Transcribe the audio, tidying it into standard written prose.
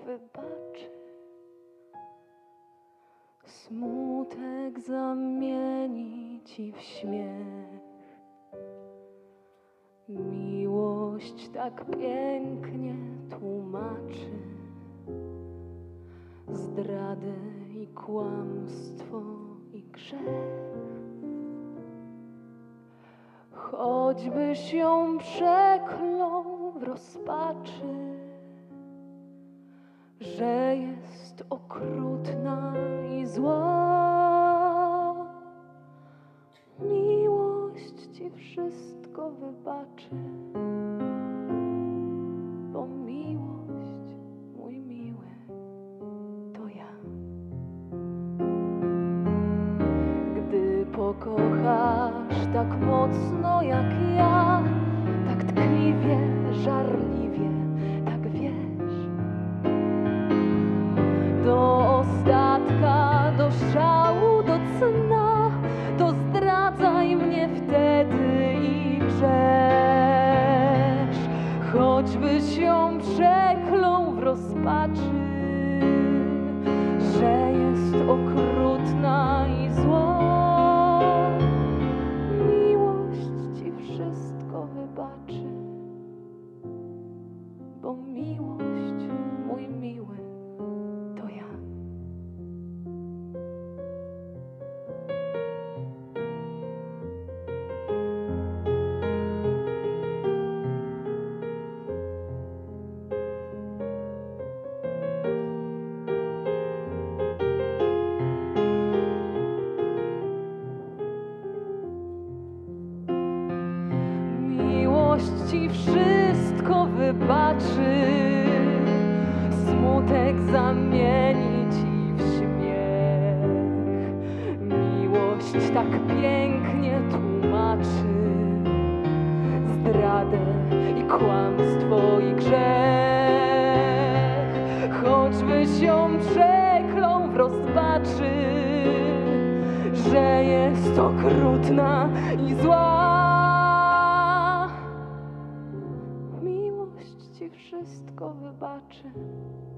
wybaczy. Smutek zamieni ci w śmiech. Miłość tak pięknie tłumaczy zdradę i kłamstwo i grzech. Choćbyś ją przeklął w rozpaczy, że jest okrutna i zła, miłość ci wszystko wybaczy, bo miłość, mój miły, to ja. Gdy pokochasz tak mocno jak ja, tak tkliwie, żarliwie, tak wiesz, do ostatka, do szału, do cna, to zdradzaj mnie wtedy i grzesz. Choćbyś ją przeklął w rozpaczy, że jest okrutna i zła, miłość ci wszystko wybaczy, bo miłość, mój miły, to ja. Miłość ci wszystko wybaczy, smutek zamieni ci w śmiech. Miłość tak pięknie tłumaczy zdradę i kłamstwo i grzech. Choćbyś ją przeklął w rozpaczy, że jest okrutna i zła, miłość ci wszystko wybaczy,